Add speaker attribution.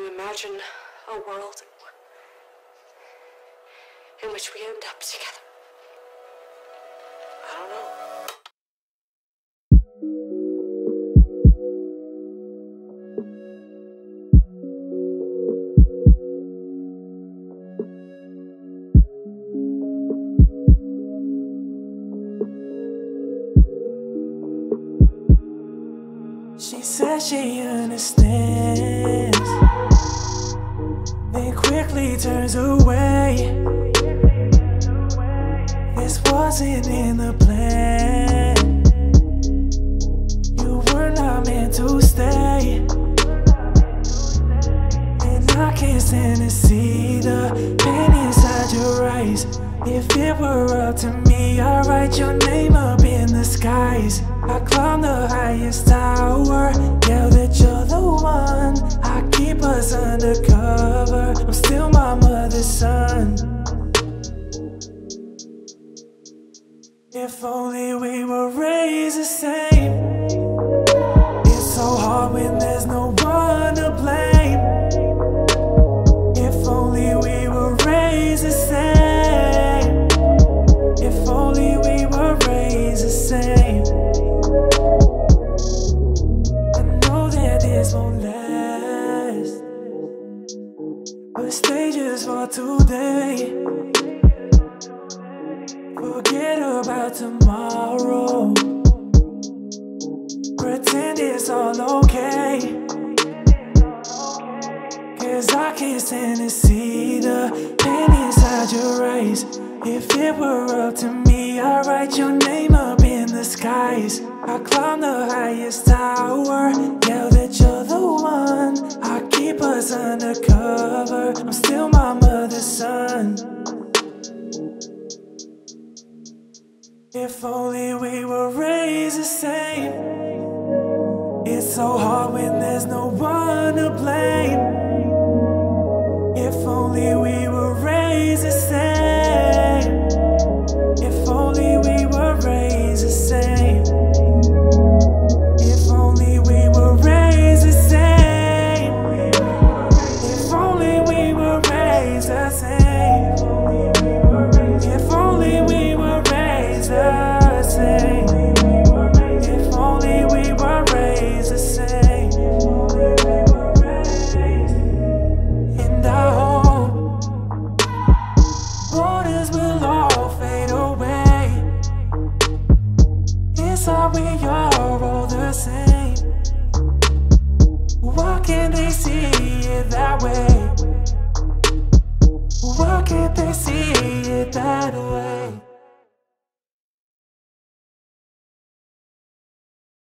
Speaker 1: you imagine a world in which we end up together? I don't know.
Speaker 2: She says she understands, then quickly turns away. This wasn't in the plan. You were not meant to stay. And I can't stand to see the pain inside your eyes. If it were up to me, I'd write your name up in the skies. I climb the highest tower, yell that you're the one. I keep us undercover, I'm still my mother's son. If only we were raised the same. It's so hard when there's no one to blame. If only we were raised the same. If only we were raised the same. I know that this won't last, but stay just for today. Forget about tomorrow. Pretend it's all okay. Cause I can't stand to see the pain inside your eyes. If it were up to me, I'd write your name up in the skies. I climb the highest tower, yell that you're the one. I keep us undercover, I'm still my mother's son. If only we were raised the same. It's so hard when there's no one to blame. If only we were raised the same. If only we were raised the same. If only we were raised the same. If only we were raised the same. If only we were raised the same. If only we were raised the same. And I hope borders will all fade away. Inside we are all the same. Why can't they see it that way?